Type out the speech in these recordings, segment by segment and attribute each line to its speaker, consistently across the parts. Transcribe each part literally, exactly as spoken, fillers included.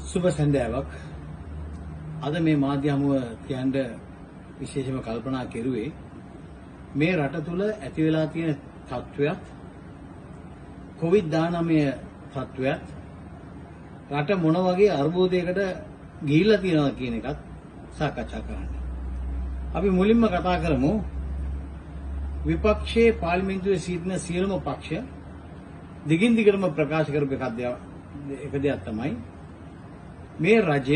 Speaker 1: සුබ සන්ධ්‍යාවක්. අද මේ මාධ්‍ය හමුව කියන්න විශේෂම කල්පනා කෙරුවේ මේ රට තුල ඇති වෙලා තියෙන තත්ත්වයක් කොවිඩ් දානමය තත්ත්වයක් රට මොන වගේ අර්බුදයකට ගිහිල්ලා තියෙනවා කියන එකත් සාකච්ඡා කරන්න. අපි මුලින්ම කතා කරමු විපක්ෂයේ පාර්ලිමේන්තුවේ සිටින සියලුම පක්ෂ දිගින් දිගටම ප්‍රකාශ කරපු එක දෙයක් තමයි මේ රජය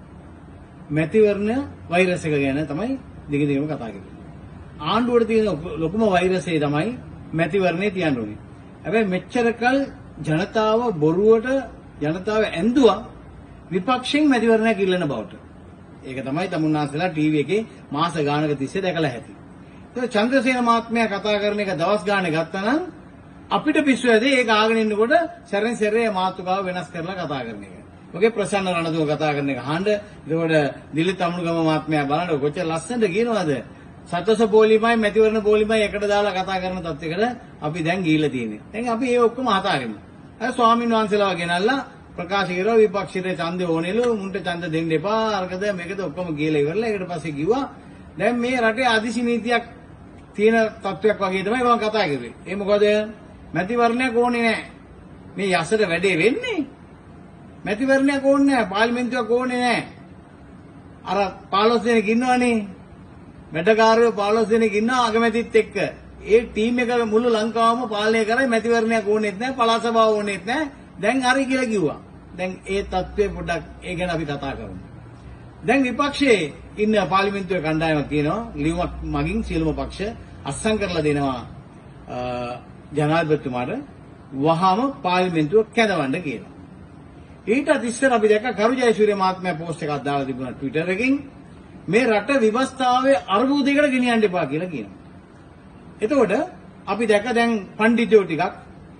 Speaker 1: මැතිවරණ වෛරස් එක ගැන තමයි දිගින් දිගටම කතා කරන්නේ. ආණ්ඩුවට තියෙන ලොකුම වෛරසය තමයි මැතිවරණේ තියන්න ඕනේ. හැබැයි මෙච්චරකල් ජනතාව බොරුවට ජනතාව ඇඳුවා විපක්ෂයෙන් මැතිවරණයක් ඉල්ලන බවට. ඒක තමයි තමුන්නාන්සලා ටීවී එකේ මාස ගානක තිස්සේ දැකලා ඇති. ඒක චන්ද්‍රසේන මහත්මයා කතා කරන එක දවස් ගානේ ගත්තා නම් අපිට පිස්සු ඇදී ඒක ආගෙන ඉන්නකොට සැරෙන් සැරේ මාතෘකාව වෙනස් කරලා කතා කරන එක. ඔගේ ප්‍රසන්න රණතුංග කතා කරන එක අහන්න. එතකොට දිලිත් අමුණුගම මහත්මයා බලන්න කොච්චර ලස්සනද කියනවාද? සතස පොලිමයි මැතිවරණ පොලිමයි එකට දාලා කතා කරන තත්යකට අපි දැන් ගිහිල්ලා තියෙන්නේ. දැන් අපි ඒ ඔක්කොම හදාගෙන. අය ස්වාමීන් වහන්සේලාව ගෙනල්ලා ප්‍රකාශ කරලා විපක්ෂයේ ඡන්දය ඕනෙලු මුන්ට ඡන්ද දෙන්න එපා. අරකද මේකද ඔක්කොම කියලා ඉවරලා ඒකට පස්සේ කිව්වා දැන් මේ රටේ අදිසි නීතියක් තියෙන තත්වයක් වගේ තමයි මම කතා කරේ. ඒ මොකද මැතිවරණයක් ඕනේ නැහැ. මේ යසට වැඩේ වෙන්නේ. මැතිවරණයක් ඕනේ නැහැ. පාර්ලිමේන්තුවක් ඕනේ නැහැ. අර පහළොස් දෙනෙක් ඉන්නවනේ. වැඩකාරයෝ පහළොස් දෙනෙක් ඉන්නවා අගමැතිත් එක්ක. ඒ ටීම් එක මුළු ලංකාවම පාලනය කරයි මැතිවරණයක් ඕනෙත් නැහැ. පළාත් සභාව ඕනෙත් නැහැ. දැන් හරි කියලා කිව්වා. දැන් ඒ තත්ත්වය පොඩ්ඩක් ඒ ගැන අපි කතා කරමු. දැන් විපක්ෂයේ ඉන්න පාර්ලිමේන්තුවේ කණ්ඩායමක් කියනවා ලියුමක් මගින් සියලුම පක්ෂ අත්සන් කරලා දෙනවා ජනාධිපතිතුමාට වහාම පාර්ලිමේන්තුව කැඳවන්න කියනවා. ඊටත් ඉස්සර අපි දැක්ක කරු ජයසූරිය මහත්මයා පෝස්ට් එකක් දාලා තිබුණා ට්විටර් එකකින් මේ රට විවස්ථාවේ අර්බුදයකට ගෙනියන්න එපා කියලා කියනවා. එතකොට අපි දැක්ක දැන් පඬිතුයෝ ටිකක්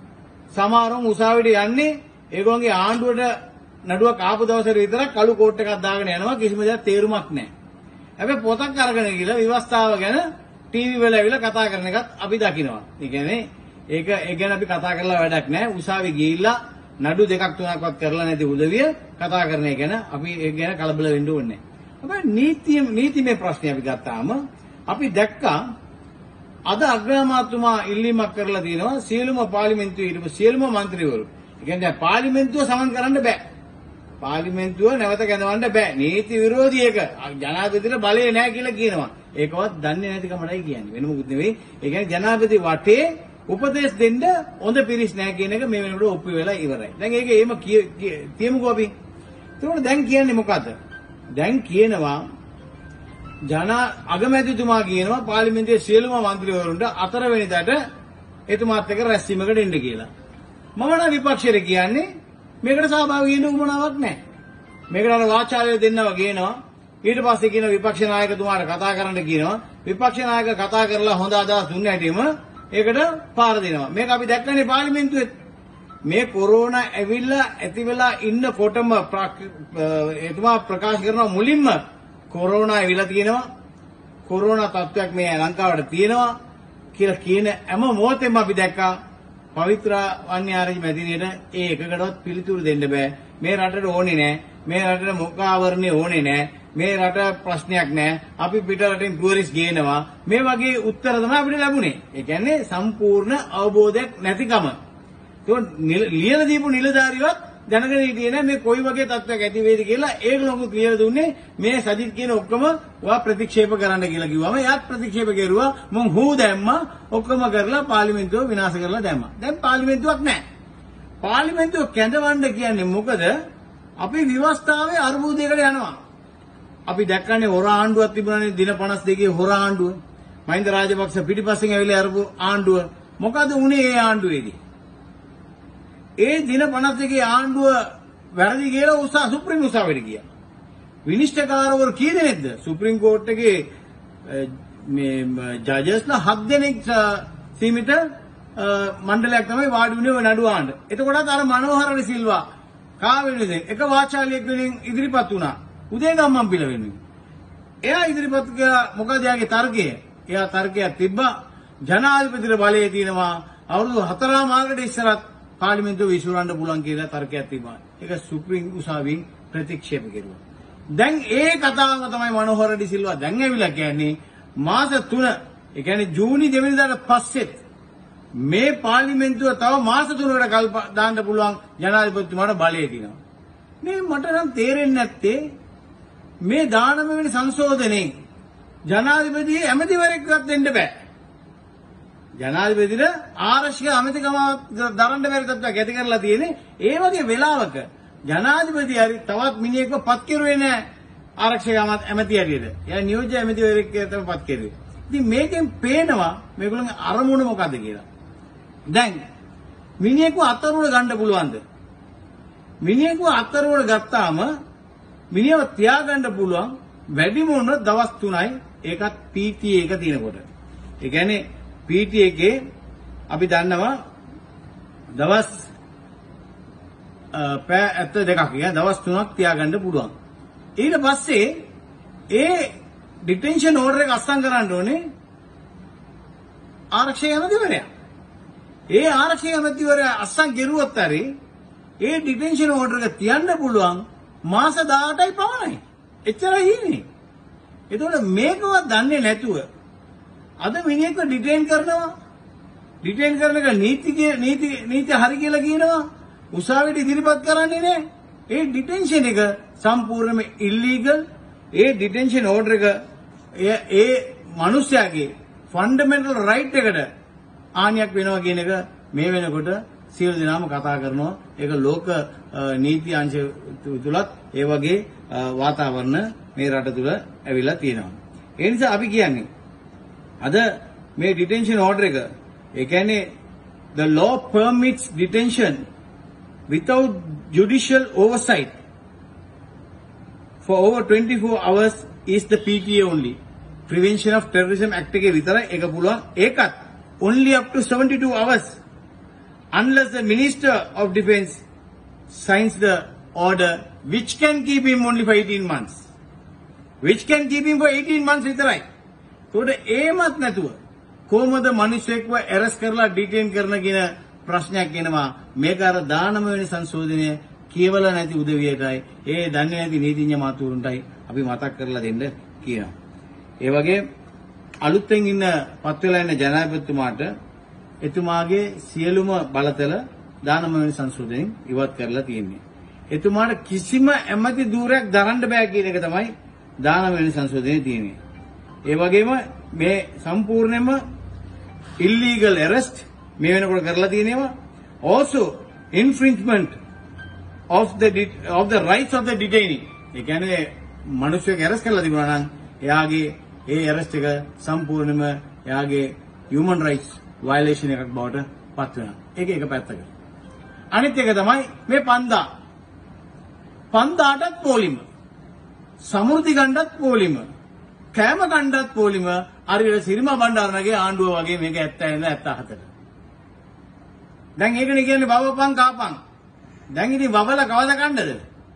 Speaker 1: සමහරවම උසාවියට යන්නේ ඒගොල්ලන්ගේ ආණ්ඩුවට නඩුවක් ආපු දවසේ විතරක් කළු කෝට් එකක් දාගෙන යනවා කිසිම දෙයක් තේරුමක් නැහැ. හැබැයි පොතක් අරගෙන ගිහලා විවස්ථාව ගැන ටීවී වල ඇවිල්ලා කතා කරන එකත් අපි දකිනවා. ඒ කියන්නේ ඒක ඒ ගැන අපි කතා කරලා වැඩක් නැහැ. උසාවිය ගිහිල්ලා නඩු දෙකක් තුනක්වත් කරලා නැති උදවිය කතා කරන එක ගැන අපි ඒක ගැන කලබල වෙන්න ඕනේ නැහැ. හැබැයි නීතිය නීතිමය ප්‍රශ්නේ අපි ගත්තාම අපි දැක්කා අද අග්‍රාමාත්‍යතුමා ඉල්ලීමක් කරලා තියෙනවා සියලුම පාර්ලිමේන්තුවේ හිටපු සියලුම മന്ത്രിවරු. ඒ කියන්නේ පාර්ලිමේන්තුව සමන් කරන්න බෑ. පාර්ලිමේන්තුව නැවත කැඳවන්න බෑ. නීති විරෝධී එක. ජනාධිපතිට බලය නැහැ කියලා කියනවා. ඒකවත් දන්නේ නැති කමයි කියන්නේ. වෙන මොකුත් නෙවෙයි. ඒ කියන්නේ ජනාධිපති වටේ උපදේශ දෙන්න හොඳ පිරිස් නැහැ කියන එක මේ වෙනකොට ඔප්පු වෙලා ඉවරයි. දැන් ඒක එහෙම කියමුකෝ අපි. ඒකෝට දැන් කියන්නේ මොකද්ද? දැන් කියනවා ජන අගමැතිතුමා කියනවා පාර්ලිමේන්තුවේ සියලුම മന്ത്രിවරුන්ට හතරවෙනිදාට එතුමාත් එක්ක රැස්වීමකට එන්න කියලා. මම නම් විපක්ෂයට කියන්නේ මේකට සහභාගී වෙන්න උවමනාවක් නැහැ. මේකට අර වාචාලය දෙන්නව කියනවා. ඊට පස්සේ කියන විපක්ෂ නායකතුමාට කතා කරන්න කියනවා. විපක්ෂ නායක කතා කරලා හොඳ අදහස් දුන්න හැටිම ඒකට පාර දෙනවා. මේක අපි දැක්කනේ පාර්ලිමේන්තුවේ. මේ කොරෝනා ඇවිල්ලා ඇති වෙලා ඉන්නකොටම එතුමා ප්‍රකාශ කරනවා මුලින්ම කොරෝනා ඇවිල්ලා තියෙනවා. කොරෝනා තත්ත්වයක් මේ ලංකාවට තියෙනවා කියලා කියන හැම මොහොතෙම අපි දැක්කා පවිත්‍ර වන්‍යාරජි මැදිරියට ඒ එකකටවත් පිළිතුරු දෙන්න බෑ. මේ රටට ඕනේ නෑ. මේ රටට මොකාවරණේ ඕනේ නෑ. මේ රට ප්‍රශ්නයක් නෑ. අපි පිට රටින් ටුවරිස්ට් ගේනවා. මේ වගේ උත්තර තමයි අපිට ලැබුණේ. ඒ කියන්නේ සම්පූර්ණ අවබෝධයක් නැතිකම. ඒක ලියලා දීපු නිලධාරියවත් දැනගෙන හිටියේ නෑ මේ කොයි වගේ තත්ත්වයක් ඇති වේද කියලා. ඒගොල්ලෝ ක්ලියර් දුන්නේ මේ සජිත් කියන ඔක්කොම ඔයා ප්‍රතික්ෂේප කරන්න කියලා කිව්වම එයාත් ප්‍රතික්ෂේප කරුවා. මං හූ දැම්මා ඔක්කොම කරලා පාර්ලිමේන්තුව විනාශ කරලා දැම්මා. දැන් පාර්ලිමේන්තුවක් නෑ. පාර්ලිමේන්තුව කැඳවන්න කියන්නේ මොකද? අපි විවස්ථාවේ අර්බුදයකට යනවා. අපි දැක්කනේ හොර ආණ්ඩුවක් තිබුණානේ දින පනස් දෙකේ හොර ආණ්ඩුව. මහින්ද රාජපක්ෂ පිටිපස්සෙන් ඇවිල්ලා අරපු ආණ්ඩුව. මොකද උනේ ඒ ආණ්ඩුවේදී? ඒ දින පනස් දෙකේ ආණ්ඩුව වැරදි කියලා උසා සුප්‍රීම උසාවියට ගියා. විනිශ්චයකාරවරු කී දෙනෙක්ද? සුප්‍රීම කෝට් එකේ මේ ජජස්ලා හත් දෙනෙක් සීමිත මණ්ඩලයක් තමයි වාඩි වුණේ නඩුව ආන්න. එතකොටත් අර මනෝහර සිල්වා කා වෙනුද එක වාචාලියෙක් වෙනින් ඉදිරිපත් වුණා. උදේගම්මන් පිළ වෙනුයි. එයා ඉදිරිපත් කළා මොකද එයාගේ තර්කය? එයා තර්කයක් තිබ්බා ජනාධිපතිට බලය තියෙනවා අවුරුදු හතරමාරකට ඉස්සරත් පාර්ලිමේන්තුව විසුරන්න පුළුවන් කියලා තර්කයක් තිබ්බා. ඒක සුප්‍රීම උසාවියෙන් ප්‍රතික්ෂේප කෙරුවා. දැන් ඒ කතාවම තමයි මනෝහර ඩි සිල්වා දැන් ඇවිල්ලා කියන්නේ මාස තුන ඒ කියන්නේ ජූනි දෙවෙනිදාට පස්සෙත් මේ පාර්ලිමේන්තුව තව මාස තුනකට කල්ප දාන්න පුළුවන් ජනාධිපතිතුමාට බලය දිනවා. මේ මට නම් තේරෙන්නේ නැත්තේ මේ දානම වෙන සංශෝධනයේ ජනාධිපති ඇමතිවරයෙක්වත් දෙන්න බෑ. ජනාධිපතිට ආරක්ෂක ඇමතිකම දරන්න බැරි තත්ත්වයක් ඇති කරලා තියෙන්නේ. ඒ වගේ වෙලාවක ජනාධිපති හරි තවත් මිනිහෙක්ව පත් කෙරුවේ නැහැ ආරක්ෂක ඇමති හරියට. එයා නියෝජ්‍ය ඇමතිවරයෙක් තමයි පත් කෙරුවේ. ඉතින් මේකෙන් පේනවා මේගොල්ලන්ගේ අරමුණ මොකද්ද කියලා. දැන් මිනිහෙක්ව අතරුව ගන්න පුළුවන්ද? මිනිහෙක්ව අතරුව ගත්තාම මිනිහව තියාගන්න පුළුවන් වැඩිම උන දවස් තුනයි. ඒකත් පී ටී එක තියෙනකොට. ඒ කියන්නේ පී ටී එකේ අපි දන්නවා දවස් පැය ඇත්ත දෙකක් කියන දවස් තුනක් තියාගන්න පුළුවන්. ඊට පස්සේ ඒ ඩිටෙන්ෂන් ඕඩර් එක අත්සන් කරන්න ඕනේ ආරක්ෂක ඇමතිවරයා. ඒ ආරක්ෂක ඇමතිවරයා අත්සන් කෙරුවොත් හරි ඒ ඩිටෙන්ෂන් ඕඩර් එක තියන්න පුළුවන් මාස දහඅටයි පමණයි. එච්චරයි ඉන්නේ. ඒතකොට මේකවත් දන්නේ නැතුව අද මිනිහෙක්ව ඩිටේන් කරනවා. ඩිටේන් කරන එක නීතිය නීති නීති හරි කියලා කියනවා. උසාවියට ඉදිරිපත් කරන්නේ නැහැ. ඒ ඩිටෙන්ෂන් එක සම්පූර්ණයෙන්ම ඉල්ලීගල්. ඒ ඩිටෙන්ෂන් ඕඩර් එක ඒ මිනිස්යාගේ ෆන්ඩමෙන්ටල් රයිට් එකට ආනියක් වෙනවා කියන එක මේ වෙනකොට සියලු දෙනාම කතා කරනවා. ඒක ලෝක නීති අංශ තුලත් ඒ වගේ වාතාවරණ මේ රට තුල ඇවිල්ලා තියෙනවා. ඒ නිසා අපි කියන්නේ අද මේ ඩිටෙන්ෂන් ඕඩර් එක ඒ කියන්නේ the law permits detention without judicial oversight for over twenty-four hours is the P T A only. Prevention of Terrorism Act එකේ විතරයි ඒක පුළුවන්. ඒකත් only up to seventy-two hours unless the Minister of Defence signs the order which can keep him only for eighteen months. Which can keep him for eighteen months විතරයි. ඒකට ඒමත් නැතුව කොහොමද මිනිස්සෙක්ව arrest කරලා ඩිටේන් කරන කියන ප්‍රශ්නයක් එනවා. මේක අර දානම වෙන සංශෝධනය කියවලා නැති උදවියටයි ඒ දන්නේ නැති නීතිඥ මාතුරුන්ටයි අපි මතක් කරලා දෙන්න කියනවා. ඒ වගේ අලුතෙන් ඉන්න පත් වෙලා ඉන්න ජනාධිපතිතුමාට එතුමාගේ සියලුම බලතල දානම වෙන සංශෝධනයෙන් ඉවත් කරලා තියෙන්නේ. එතුමාට කිසිම ඇමති ධූරයක් දරන්න බෑ කියන එක තමයි දානම වෙන සංශෝධනයේ තියෙන්නේ. ඒ වගේම මේ සම්පූර්ණයෙන්ම illegal arrest මේ වෙනකොට කරලා තියෙනවා. also infringement of the of the rights of the detainee. ඒ කියන්නේ මිනිස්සුන්ගේ arrest කරලා තිබුණා නම් එයාගේ ඒ arrest එක සම්පූර්ණයෙන්ම එයාගේ human rights violation එකක් බවට පත් වෙනවා. ඒක එක පැත්තක. අනිත් එක තමයි මේ පන්දා. පන්දාටත් පොලිම. සමෘද්ධි ගණ්ඩත් පොලිම. කෑම ගණ්ඩත් පොලිම. අරියට සිරිමා බණ්ඩාරනගේ ආණ්ඩුව වගේ මේක ඇත්ත ඇත්ත ඇත්ත හතර. දැන් ඒකනේ කියන්නේ වවපන් කාපන්. දැන් ඉතින් වවල කවද කණ්ඩද?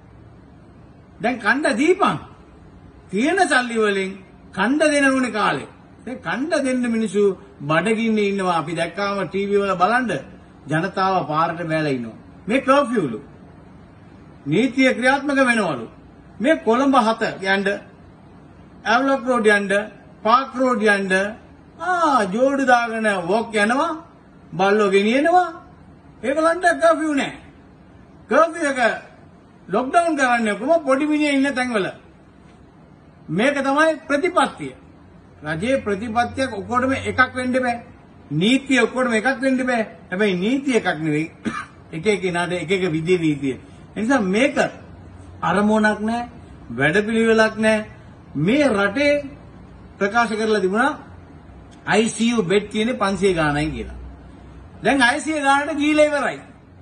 Speaker 1: දැන් කණ්ඩ දීපන්. තියෙන සල්ලි වලින් කණ්ඩ දෙන උනේ කාලේ. දැන් කණ්ඩ දෙන්න මිනිස්සු බඩගින්නේ ඉන්නවා. අපි දැක්කාම ටීවී වල බලන්න ජනතාව පාරට බැලලා ඉන්නවා. මේ කර්ෆියුලු. නීතිය ක්‍රියාත්මක වෙනවලු. මේ කොළඹ හත යන්න ඇවලොක් රෝඩ් යන්න පාක් රෝඩ් යන්න ආ ජෝඩු දාගෙන වොක් යනවා. බල්ලෝ ගෙනියනවා. ඒගොල්ලන්ට කර්ෆියු නැහැ. කර්ෆියු එක ලොක්ඩවුන් කරන්නේ කොහොම පොඩි මිනිහා ඉන්න තැන්වල. මේක තමයි ප්‍රතිපත්තිය. රජයේ ප්‍රතිපත්තියක් ඔක්කොටම එකක් වෙන්න බෑ. නීතිය ඔක්කොටම එකක් වෙන්න බෑ. හැබැයි නීතිය එකක් නෙවෙයි. එක එක කෙනාට එක එක විදිහේ නීතිය. ඒ නිසා මේක අරමුණක් නැහැ, වැඩපිළිවෙලක් නැහැ. මේ රටේ ප්‍රකාශ කරලා තිබුණා I C U බෙඩ් කියන්නේ පන්සිය ගාණයි කියලා. දැන් I C U ගානට ගිහිලා ඉවරයි.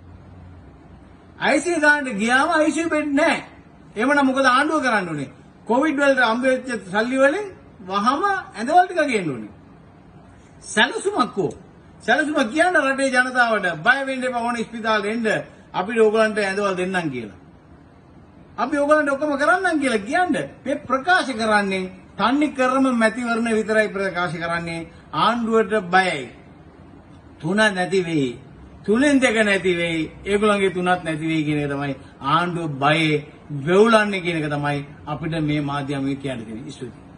Speaker 1: I C U ගානට ගියාම I C U බෙඩ් නැහැ. එhmenan මොකද ආණ්ඩුව කරන්න උනේ? කොවිඩ් වලට හම්බ වෙච්ච සල්ලි වලින් වහම ඇඳවල ටික ගේන්න ඕනේ. සැලසුමක් කො. සැලසුම කියන්න රටේ ජනතාවට බය වෙන්න එපා ඕනේ ස්පිතාලෙට එන්න. අපිට ඕගලන්ට ඇඳවල දෙන්නම් කියලා. අපි ඕගලන්ට ඔක්කොම කරන්නම් කියලා කියන්නේ. මේ ප්‍රකාශ කරන්නේ තන්නේ කරම මැතිවරණ විතරයි ප්‍රකාශ කරන්නේ. ආණ්ඩුවට බයයි. තුන නැති වෙයි. තුනෙන් දෙක නැති වෙයි. ඒගොල්ලන්ගේ තුනක් නැති වෙයි කියන එක තමයි ආණ්ඩුව බයේ. වෙවුලන්නේ කියන එක තමයි අපිට මේ මාධ්‍යමය කියන්න තියෙන්නේ. ස්තුතියි.